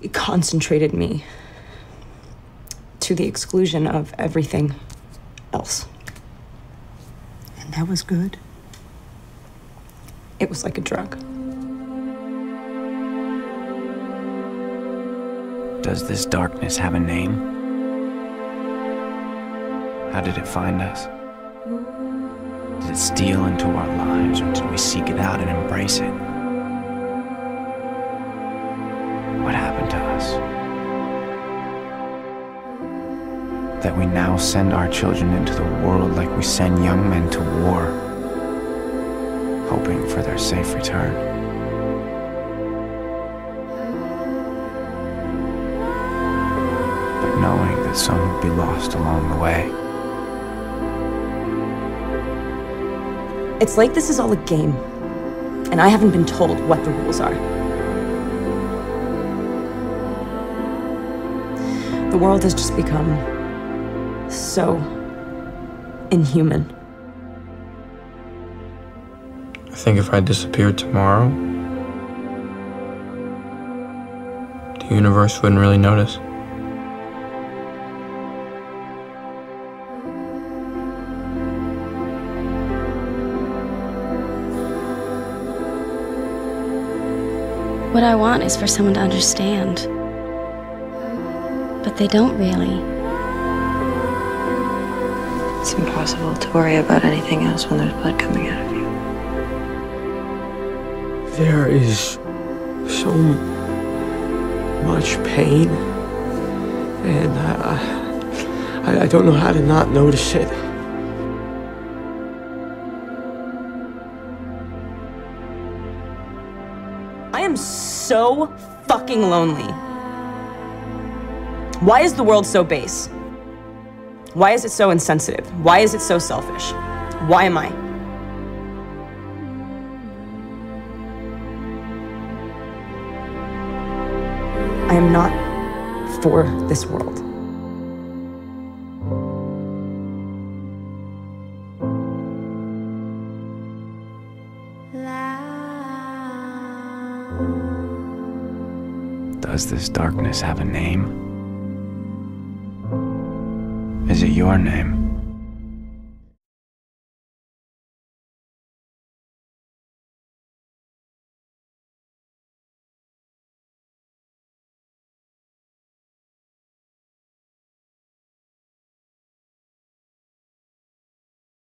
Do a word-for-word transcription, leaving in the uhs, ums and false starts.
It concentrated me to the exclusion of everything else. And that was good? It was like a drug. Does this darkness have a name? How did it find us? Did it steal into our lives, or did we seek it out and embrace it? What happened to us? That we now send our children into the world like we send young men to war, hoping for their safe return. But knowing that some will be lost along the way. It's like this is all a game, and I haven't been told what the rules are. The world has just become so inhuman. I think if I disappeared tomorrow, the universe wouldn't really notice. What I want is for someone to understand. But they don't really. It's impossible to worry about anything else when there's blood coming out of you. There is so much pain, and I, I, I don't know how to not notice it. I am so fucking lonely. Why is the world so base? Why is it so insensitive? Why is it so selfish? Why am I? I am not for this world. Does this darkness have a name? Is it your name?